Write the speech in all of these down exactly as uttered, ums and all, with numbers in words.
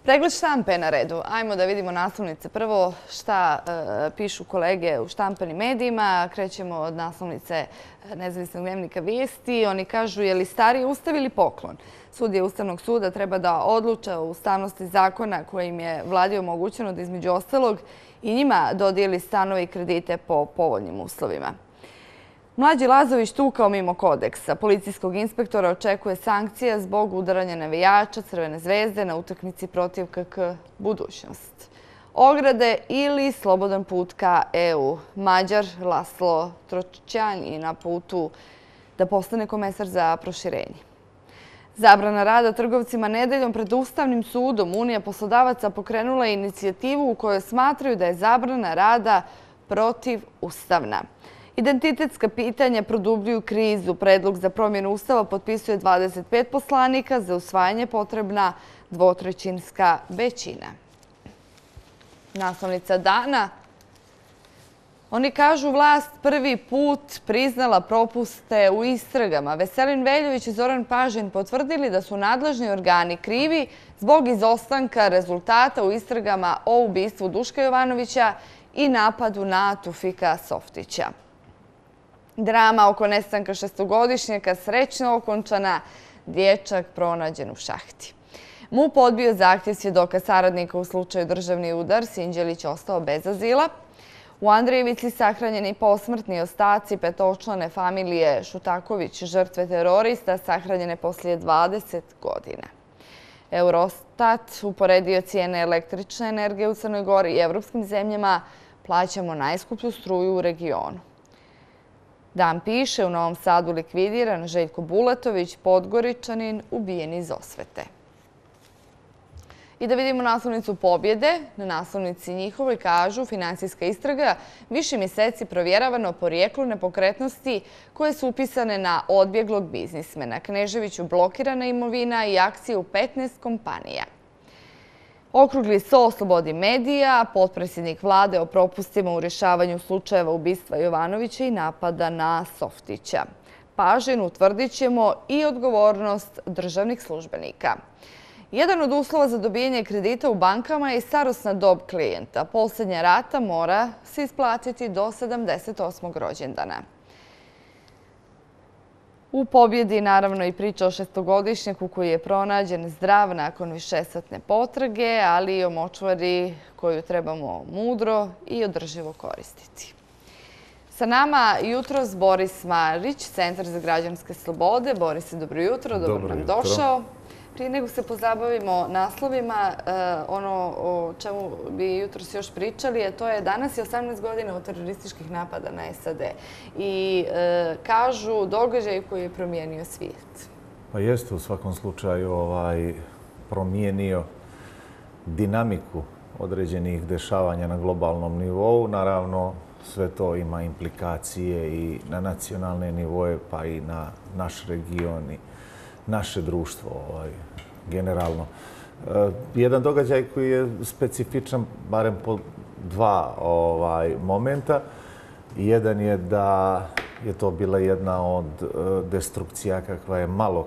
Pregled štampe je na redu. Ajmo da vidimo naslovnice. Prvo šta pišu kolege u štampanim medijima. Krećemo od naslovnice Nezavisnog dnevnika Vijesti. Oni kažu je li stariji ustav ili poklon. Sudije Ustavnog suda treba da odluče o ustavnosti zakona kojim je vladi omogućeno da između ostalog i njima dodijeli stanove i kredite po povoljnim uslovima. Mlađi Lazović tukao mimo kodeksa. Policijskog inspektora očekuje sankcija zbog udaranja navijača Crvene zvezde na utakmici protiv K K Budućnost. Ograde ili slobodan put ka E U. Mađar Laslo Tročćan je na putu da postane komesar za proširenje. Zabrana rada trgovcima nedeljom pred Ustavnim sudom. Unija poslodavaca pokrenula je inicijativu u kojoj smatraju da je zabrana rada protivustavna. Identitetska pitanja produbljuju krizu. Predlog za promjenu Ustava potpisuje dvadeset pet poslanika. Za usvajanje potrebna dvotrećinska većina. Naslovnica dana. Oni kažu vlast prvi put priznala propuste u istragama. Veselin Veljović i Zoran Pažin potvrdili da su nadležni organi krivi zbog izostanka rezultata u istragama o ubistvu Duška Jovanovića i napadu na Tufika Softića. Drama oko nestanka šestogodišnjaka srećno okončana, dječak pronađen u šahti. MUP odbio zahtjev svjedoka saradnika u slučaju državni udar, Sinđelić ostao bez azila. U Andrejevici sahranjeni posmrtni ostaci petočlane familije Šutaković, žrtve terorista, sahranjene poslije dvadeset godina. Eurostat uporedio cijene električne energije u Crnoj Gori i evropskim zemljama. Plaćamo najskuplju struju u regionu. Dan piše, u Novom Sadu likvidiran Željko Bulatović, Podgoričanin, ubijen iz osvete. I da vidimo naslovnicu Pobjede. Na naslovnici njihovoj kažu finansijska istraga više mjeseci provjeravano porijeklo nepokretnosti koje su upisane na odbjeglog biznismena. Kneževiću blokirana imovina i akcije u petnaest kompanija. Okrugli sto slobodi medija, potpredsjednik vlade o propustima u rješavanju slučajeva ubistva Jovanovića i napada na Softića. Pažin utvrdit ćemo i odgovornost državnih službenika. Jedan od uslova za dobijanje kredita u bankama je i starosna dob klijenta. Posljednja rata mora se isplatiti do sedamdeset osmog rođendana. U Pobjedi naravno i priča o šestogodišnjaku koji je pronađen zdrav nakon višesatne potrage, ali i o močvari koju trebamo mudro i održivo koristiti. Sa nama jutros Boris Marić, Centar za građanske slobode. Borise, dobro jutro, dobro nam došao. Prije nego se pozabavimo naslovima, ono o čemu bi jutros još pričali, a to je danas je osamnaest godina od terorističkih napada na S A D. I kažu događaj koji je promijenio svijet. Pa jeste u svakom slučaju promijenio dinamiku određenih dešavanja na globalnom nivou. Naravno, sve to ima implikacije i na nacionalne nivoje, pa i na naš region i naše društvo generalno. Jedan događaj koji je specifičan, barem po dva momenta. Jedan je da je to bila jedna od destrukcija kakva je malo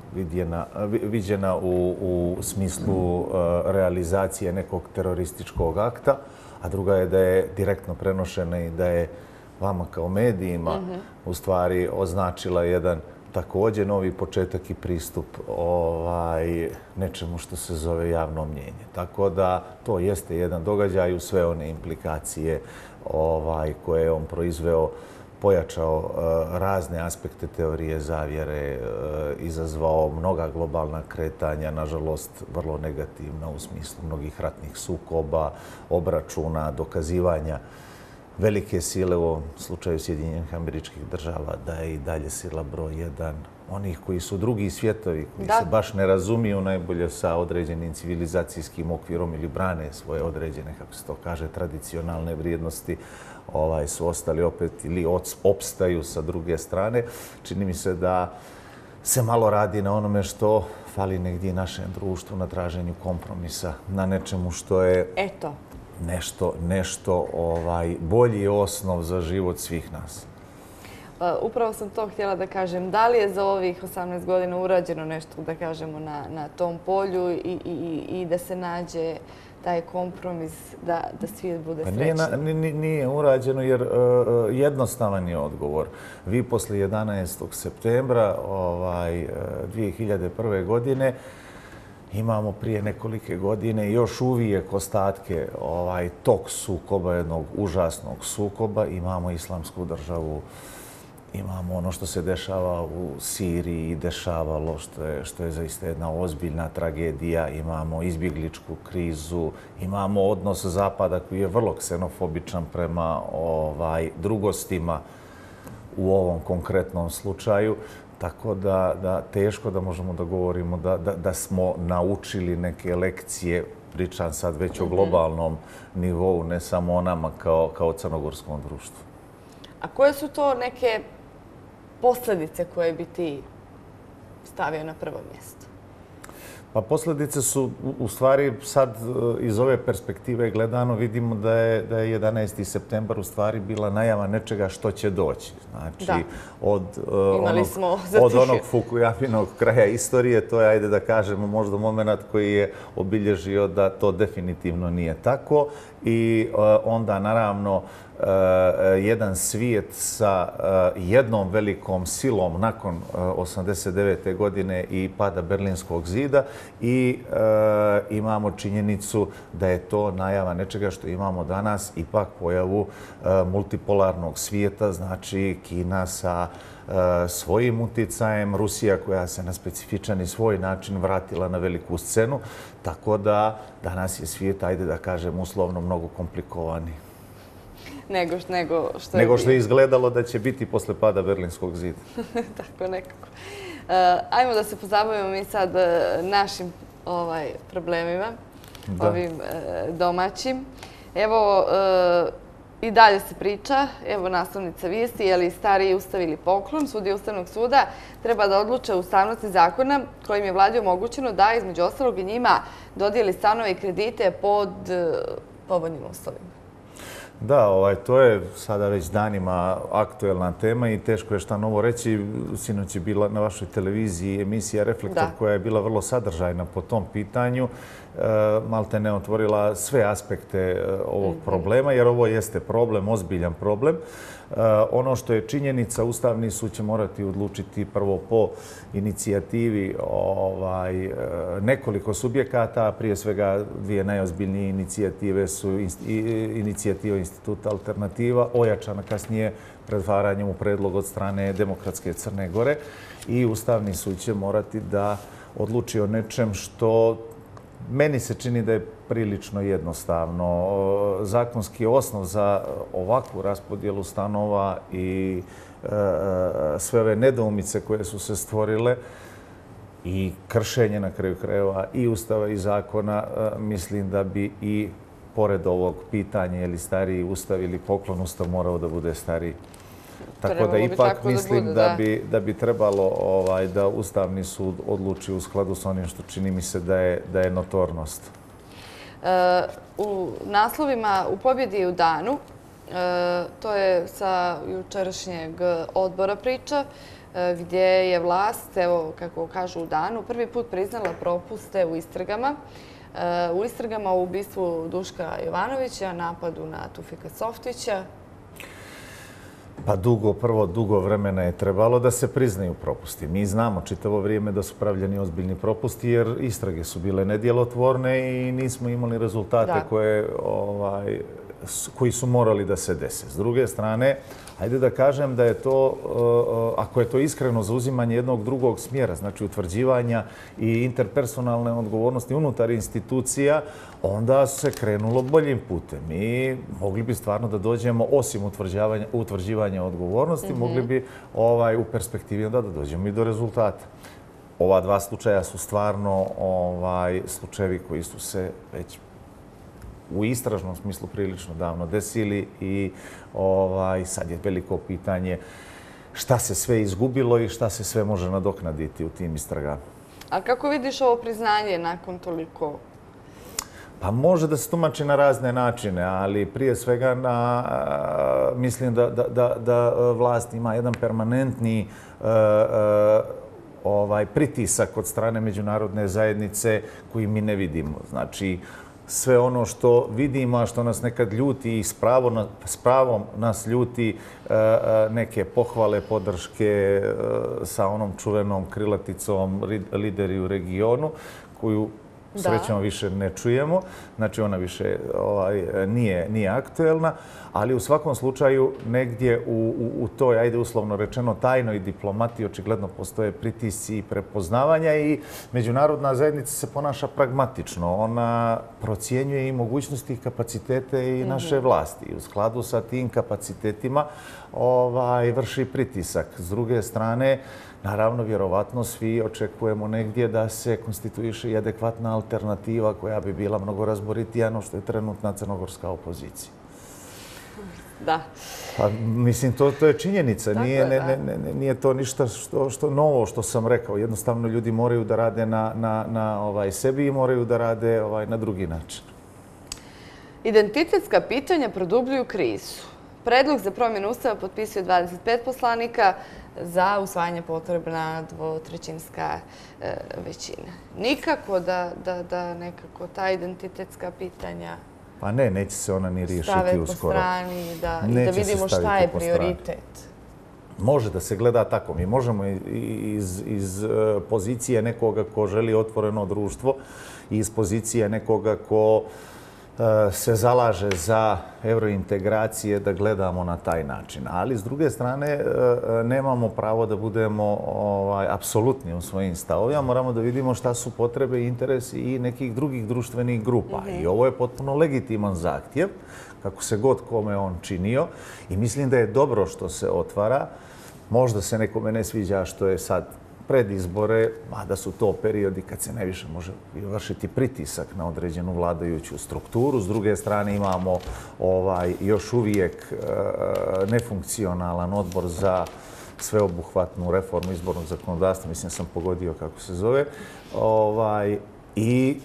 viđena u smislu realizacije nekog terorističkog akta, a druga je da je direktno prenošena i da je vama kao medijima u stvari označila jedan također novi početak i pristup nečemu što se zove javno mnjenje. Tako da to jeste jedan događaj u sve one implikacije koje je on proizveo, pojačao razne aspekte teorije zavjere, izazvao mnoga globalna kretanja, nažalost vrlo negativna u smislu mnogih ratnih sukoba, obračuna, dokazivanja velike sile, u ovom slučaju Sjedinjenih Američkih Država, da je i dalje sila broj jedan onih koji su drugi svjetovi, koji se baš ne razumiju najbolje sa određenim civilizacijskim okvirom ili brane svoje određene, kako se to kaže, tradicionalne vrijednosti, su ostali opet ili opstaju sa druge strane. Čini mi se da se malo radi na onome što fali negdje našem društvu, na traženju kompromisa, na nečemu što je nešto bolji osnov za život svih nas. Upravo sam to htjela da kažem. Da li je za ovih osamnaest godina urađeno nešto, da kažemo, na tom polju i da se nađe taj kompromis da svijet bude srećan? Nije urađeno jer jednostavan je odgovor. Vi posle jedanaestog septembra dvije hiljade prve. godine imamo prije nekolike godine još uvijek ostatke tog sukoba, jednog užasnog sukoba. Imamo islamsku državu, imamo ono što se dešava u Siriji i dešavalo, što je zaista jedna ozbiljna tragedija. Imamo izbjegličku krizu, imamo odnos Zapada koji je vrlo ksenofobičan prema drugostima u ovom konkretnom slučaju. Tako da teško da možemo da govorimo da smo naučili neke lekcije, pričam sad već o globalnom nivou, ne samo o nama kao crnogorskom društvu. A koje su to neke posljedice koje bi ti stavio na prvo mjesto? Pa posljedice su, u stvari, sad iz ove perspektive gledano vidimo da je jedanaesti septembar u stvari bila najava nečega što će doći. Znači, od onog Fukuyaminog kraja istorije, to je, ajde da kažemo, možda moment koji je obilježio da to definitivno nije tako. I onda, naravno, jedan svijet sa jednom velikom silom nakon osamdeset devete. godine i pada Berlinskog zida i imamo činjenicu da je to najava nečega što imamo danas, ipak pojavu multipolarnog svijeta, znači Kina sa svojim uticajem, Rusija koja se na specifičan i svoj način vratila na veliku scenu, tako da danas je svijet, ajde da kažem, uslovno mnogo komplikovaniji. Nego što je... Nego što je izgledalo da će biti posle pada Berlinskog zida. Tako nekako. Ajmo da se pozabavimo mi sad našim problemima, ovim domaćim. Evo, i dalje se priča, evo naslovnica vijesti, je li stariji ustav ili poklon, sudije Ustavnog suda treba da odluče o ustavnosti zakona kojim je vladi omogućeno da, između ostalog, i njima dodijeli stanove i kredite pod povoljnim uslovima. Da, to je sada već danima aktuelna tema i teško je šta novo reći. Sinoć je bila na vašoj televiziji emisija Reflektor koja je bila vrlo sadržajna po tom pitanju. Malte ne otvorila sve aspekte ovog problema, jer ovo jeste problem, ozbiljan problem. Ono što je činjenica, Ustavni sud će morati odlučiti prvo po inicijativi nekoliko subjekata. Prije svega dvije najozbiljnije inicijative su inicijativa Instituta Alternativa, ojačana kasnije pretvaranjem u predlog od strane Demokratske Crne Gore, i Ustavni sud će morati da odluči o nečem što meni se čini da je prilično jednostavno. Zakonski osnov za ovakvu raspodjelu stanova i sve ove nedoumice koje su se stvorile i kršenje na kraju krajeva i Ustava i zakona, mislim da bi i pored ovog pitanja je li stariji ustav ili poklon ustav morao da bude stariji. Tako da ipak mislim da bi trebalo da Ustavni sud odluči u skladu s onim što čini mi se da je notornost. U naslovima U pobjedi i u danu, to je sa jučerašnjeg odbora priča, gdje je vlast, evo kako kažu u danu, prvi put priznala propuste u istragama. U istragama o ubistvu Duška Jovanovića, napadu na Tufika Softića. Pa dugo, prvo dugo vremena je trebalo da se priznaju propusti. Mi znamo čitavo vrijeme da su pravljeni ozbiljni propusti jer istrage su bile nedjelotvorne i nismo imali rezultate koji su morali da se dese. S druge strane, ajde da kažem da je to, ako je to iskreno zauzimanje jednog drugog smjera, znači utvrđivanja i interpersonalne odgovornosti unutar institucija, onda se krenulo boljim putem i mogli bi stvarno da dođemo, osim utvrđivanja odgovornosti, mogli bi u perspektivi onda da dođemo i do rezultata. Ova dva slučaja su stvarno slučajevi koji su se već u istražnom smislu prilično davno desili i sad je veliko pitanje šta se sve izgubilo i šta se sve može nadoknaditi u tim istragama. A kako vidiš ovo priznanje nakon toliko? Pa može da se tumači na razne načine, ali prije svega na, mislim da, da, da, da vlast ima jedan permanentni uh, uh, ovaj, pritisak od strane međunarodne zajednice koji mi ne vidimo. Znači, sve ono što vidimo, a što nas nekad ljuti i s, pravo na, s pravom nas ljuti uh, neke pohvale, podrške uh, sa onom čuvenom krilaticom lideri u regionu, koju srećemo više ne čujemo, znači ona više ovaj, nije, nije aktuelna, ali u svakom slučaju negdje u, u, u toj, ajde uslovno rečeno, tajnoj diplomatiji očigledno postoje pritisci i prepoznavanja i međunarodna zajednica se ponaša pragmatično. Ona procjenjuje i mogućnosti i kapacitete i naše vlasti. I u skladu sa tim kapacitetima ovaj, vrši pritisak. S druge strane, naravno, vjerovatno svi očekujemo negdje da se konstituiše i adekvatna alternativa koja bi bila mnogo razboritija no što je trenutna crnogorska opozicija. Da. Pa, mislim, to, to je činjenica. Tako nije, je, ne, ne, ne, nije to ništa što, što novo što sam rekao. Jednostavno, ljudi moraju da rade na, na, na ovaj, sebi i moraju da rade ovaj, na drugi način. Identitetska pitanja produbljuju krizu. Predlog za promjenu Ustava potpisuje dvadeset pet poslanika, za usvajanje potrebna dvotrećinska e, većina. Nikako da, da, da nekako ta identitetska pitanja pa ne, neće se ona ni riješiti stave uskoro. po strani da, i da vidimo šta je prioritet. Može da se gleda tako. Mi možemo iz, iz pozicije nekoga ko želi otvoreno društvo i iz pozicije nekoga ko se zalaže za eurointegracije da gledamo na taj način. Ali, s druge strane, nemamo pravo da budemo ovaj, apsolutni u svojim stavovima. Moramo da vidimo šta su potrebe i interesi i nekih drugih društvenih grupa. I ovo je potpuno legitiman zahtjev, kako se god kome on činio. I mislim da je dobro što se otvara. Možda se nekome ne sviđa što je sad pred izbore, a da su to periodi kad se najviše može vršiti pritisak na određenu vladajuću strukturu. S druge strane imamo ovaj, još uvijek e, nefunkcionalan odbor za sveobuhvatnu reformu izbornog zakonodavstva. Mislim, sam pogodio kako se zove. Ovaj, I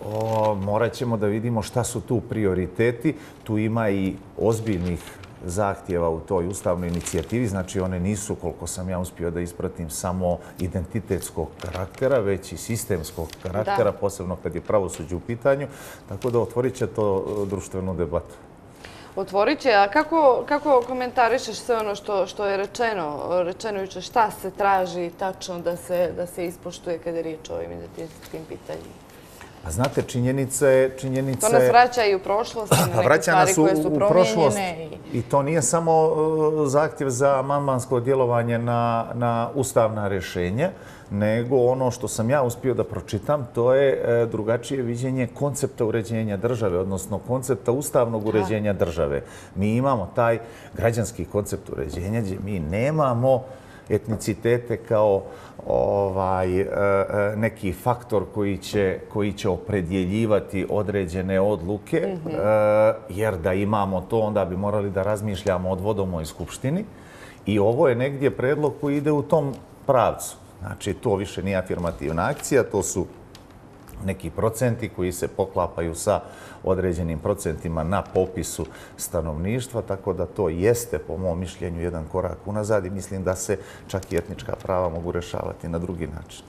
o, morat ćemo da vidimo šta su tu prioriteti. Tu ima i ozbiljnih zahtjeva u toj ustavnoj inicijativi. Znači, one nisu, koliko sam ja uspio da ispratim, samo identitetskog karaktera, već i sistemskog karaktera, posebno kad je pravosuđe u pitanju. Tako da otvorit će to društvenu debatu. Otvorit će, a kako, kako komentarišeš sve ono što, što je rečeno, rečeno juče, šta se traži tačno da se, da se ispoštuje kada je riječ o ovim identitetskim pitanjima? A znate, činjenica je... Činjenica to nas vraća i u prošlost, na neke stvari koje su promijenjene. I... I to nije samo zahtjev za amandmansko djelovanje na, na ustavna rješenja, nego ono što sam ja uspio da pročitam, to je drugačije viđenje koncepta uređenja države, odnosno koncepta ustavnog uređenja države. Mi imamo taj građanski koncept uređenja gdje mi nemamo etnicitete kao ovaj, neki faktor koji će, koji će opredjeljivati određene odluke, mm-hmm. jer da imamo to, onda bi morali da razmišljamo o dvodomoj skupštini. I ovo je negdje predlog koji ide u tom pravcu. Znači, to više nije afirmativna akcija, to su neki procenti koji se poklapaju sa određenim procentima na popisu stanovništva, tako da to jeste, po mom mišljenju, jedan korak unazad i mislim da se čak i etnička prava mogu rešavati na drugi način.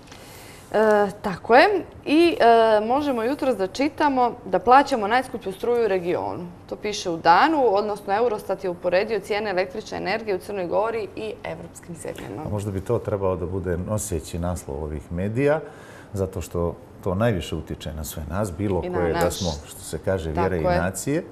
E, tako je. I e, možemo jutros da čitamo da plaćamo najskuplju struju u regionu. To piše u Danu, odnosno Eurostat je uporedio cijene električne energije u Crnoj Gori i evropskim zemljama. A možda bi to trebao da bude noseći naslov ovih medija, zato što to najviše utiče na sve nas, bilo koje da smo, što se kaže, vjere i nacije.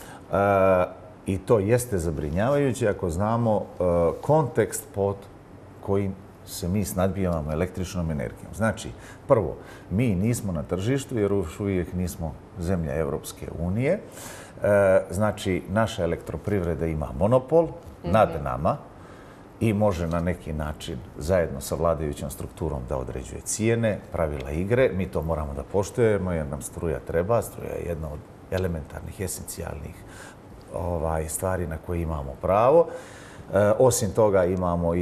I to jeste zabrinjavajuće ako znamo kontekst pod kojim se mi snadbijavamo električnom energijom. Znači, prvo, mi nismo na tržištu jer još uvijek nismo zemlja Evropske unije. Znači, naša elektroprivreda ima monopol nad nama i može na neki način zajedno sa vladajućom strukturom da određuje cijene, pravila igre. Mi to moramo da poštujemo jer nam struja treba. Struja je jedna od elementarnih, esencijalnih ovaj, stvari na koje imamo pravo. E, osim toga imamo i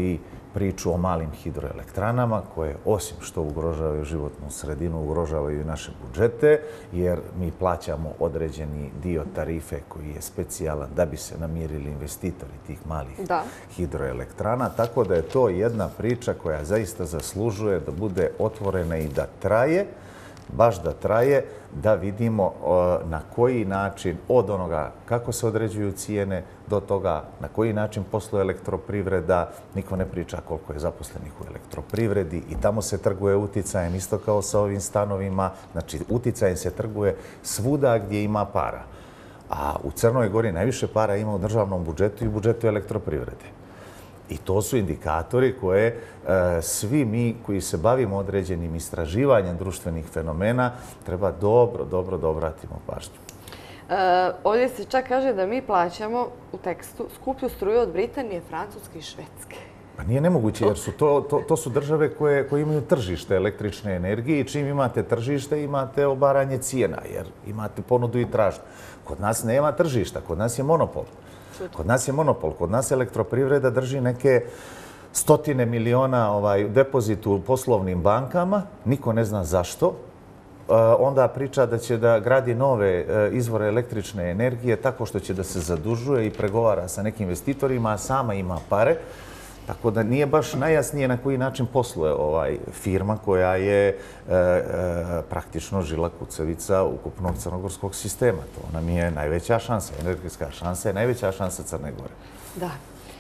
priču o malim hidroelektranama koje, osim što ugrožavaju životnu sredinu, ugrožavaju i naše budžete, jer mi plaćamo određeni dio tarife koji je specijalan da bi se namirili investitori tih malih hidroelektrana. Tako da je to jedna priča koja zaista zaslužuje da bude otvorena i da traje, baš da traje, da vidimo na koji način od onoga kako se određuju cijene do toga na koji način posluje elektroprivreda. Niko ne priča koliko je zaposlenih u elektroprivredi i tamo se trguje uticajem, isto kao sa ovim stanovima. Znači, uticajem se trguje svuda gdje ima para. A u Crnoj Gori najviše para ima u državnom budžetu i u budžetu elektroprivrede. I to su indikatori koje svi mi koji se bavimo određenim istraživanjem društvenih fenomena treba dobro, dobro da obratimo pažnju. Ovdje se čak kaže da mi plaćamo u tekstu skuplju struju od Britanije, Francuske i Švedske. Pa nije nemoguće, jer su to, to, to su države koje, koje imaju tržište električne energije i čim imate tržište imate obaranje cijena, jer imate ponudu i tražnju. Kod nas nema tržišta, kod nas je monopol. Kod nas je monopol, kod nas elektroprivreda drži neke stotine miliona ovaj, depozitu u poslovnim bankama, niko ne zna zašto. Onda priča da će da gradi nove izvore električne energije tako što će da se zadužuje i pregovara sa nekim investitorima, a sama ima pare. Tako da nije baš najjasnije na koji način posluje ovaj firma koja je e, e, praktično žila kucavica ukupnog crnogorskog sistema. To nam je najveća šansa, energetska šansa je najveća šansa Crne Gore. Da.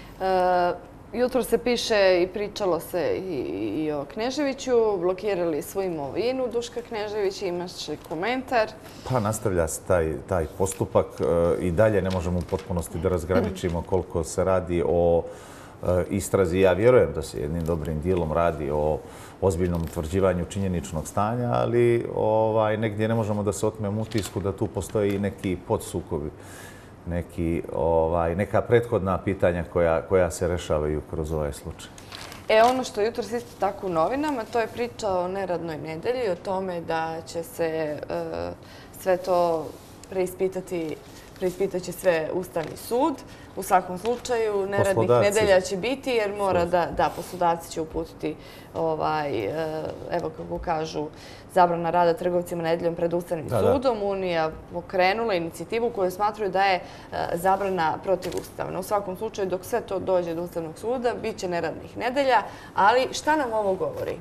E, jutro se piše i pričalo se i, i o Kneževiću, blokirali svu imovinu Duška Kneževića, imaš li komentar? Pa nastavlja se taj, taj postupak e, i dalje ne možemo u potpunosti da razgraničimo koliko se radi o istrazi. Ja vjerujem da se jednim dobrim dijelom radi o ozbiljnom utvrđivanju činjeničnog stanja, ali ovaj, negdje ne možemo da se otmemo utisku da tu postoji i neki podsukobi, neki, ovaj, neka prethodna pitanja koja, koja se rešavaju kroz ovaj slučaj. E, ono što jutro se isto tako u novinama, to je priča o neradnoj nedelji, o tome da će se e, sve to preispitati, preispitat će sve Ustavni sud. U svakom slučaju, neradnih nedelja će biti jer mora da, da poslodavci će uputiti, ovaj, evo kako kažu, zabrana rada trgovcima nedeljom pred Ustavnim da, sudom. Da. Unija pokrenula inicijativu koju smatruju da je zabrana protivustavna. U svakom slučaju, dok sve to dođe do Ustavnog suda, bit će neradnih nedelja. Ali šta nam ovo govori?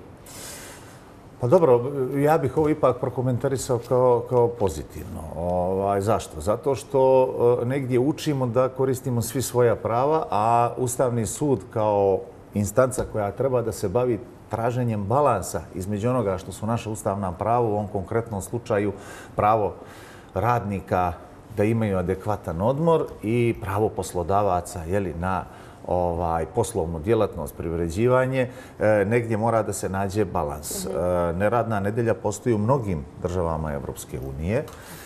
Pa dobro, ja bih ovo ipak prokomentarisao kao, kao pozitivno. Ovaj, zašto? Zato što negdje učimo da koristimo svi svoja prava, a Ustavni sud kao instanca koja treba da se bavi traženjem balansa između onoga što su naša ustavna prava, u ovom konkretnom slučaju pravo radnika da imaju adekvatan odmor i pravo poslodavaca jeli, na ovaj, poslovnu djelatnost, privređivanje, e, negdje mora da se nađe balans. E, neradna nedelja postoji u mnogim državama Evropske unije.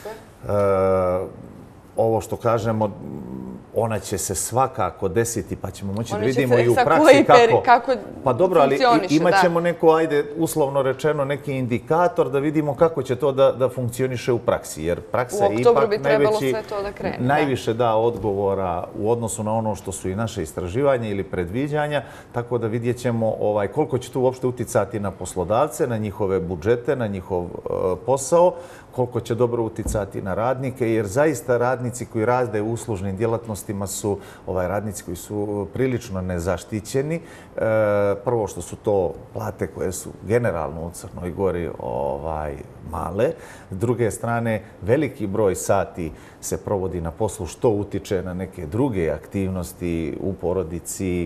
E, ovo što kažemo, ona će se svakako desiti, pa ćemo moći da vidimo i u praksi kako... kako pa dobro, ali imat ćemo neko, ajde, uslovno rečeno, neki indikator da vidimo kako će to da, da funkcioniše u praksi. Jer praksa je ipak bi najveći, sve to da krene, najviše da odgovora u odnosu na ono što su i naše istraživanja ili predviđanja, tako da vidjet ćemo ovaj, koliko će to uopšte uticati na poslodavce, na njihove budžete, na njihov uh, posao, koliko će dobro uticati na radnike, jer zaista radnici koji rade u uslužnim djelatnostima su ovaj, radnici koji su prilično nezaštićeni. E, prvo što su to plate koje su generalno u Crnoj Gori ovaj, male. S druge strane, veliki broj sati se provodi na poslu što utiče na neke druge aktivnosti u porodici, e,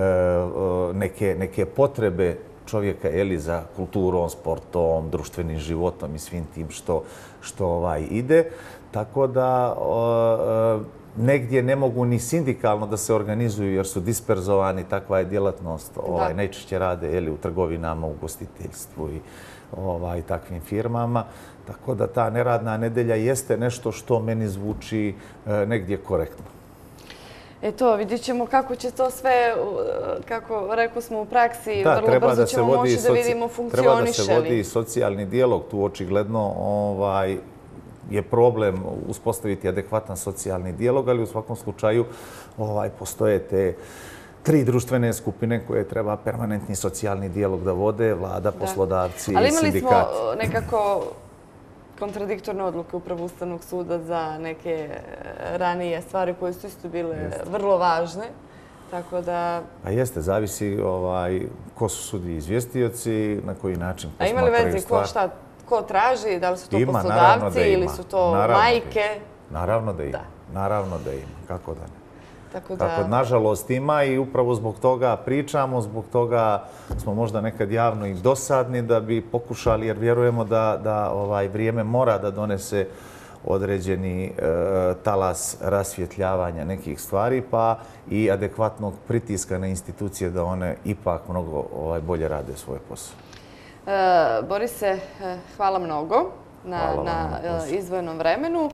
neke, neke potrebe čovjeka jeli, za kulturom, sportom, društvenim životom i svim tim što, što ovaj, ide. Tako da o, negdje ne mogu ni sindikalno da se organizuju jer su disperzovani. Takva je djelatnost. Ovaj, najčešće rade jeli, u trgovinama, u ugostiteljstvu i ovaj, takvim firmama. Tako da ta neradna nedelja jeste nešto što meni zvuči e, negdje korektno. Eto, vidjet ćemo kako će to sve, kako rekao smo u praksi, da, vrlo brzo ćemo moći da vidimo funkcioniše li. Treba da se vodi socijalni dijalog. Tu očigledno ovaj, je problem uspostaviti adekvatan socijalni dijalog, ali u svakom slučaju ovaj, postoje te tri društvene skupine koje treba permanentni socijalni dijalog da vode, vlada, poslodavci i sindikati. Ali imali smo nekako kontradiktorne odluke Upravo Ustavnog suda za neke ranije stvari koje su isto bile vrlo važne. Tako da... Pa jeste, zavisi ko su sudi izvjestioci, na koji način posmatraju stvar. A ima li veze ko šta, ko traži, da li su to poslodavci ili su to majke? Naravno da ima. Naravno da ima. Kako da ne? Tako da, nažalost, ima i upravo zbog toga pričamo, zbog toga smo možda nekad javno i dosadni da bi pokušali, jer vjerujemo da vrijeme mora da donese određeni talas rasvjetljavanja nekih stvari, pa i adekvatnog pritiska na institucije da one ipak mnogo bolje rade svoj posao. Borise, hvala mnogo na izdvojenom vremenu.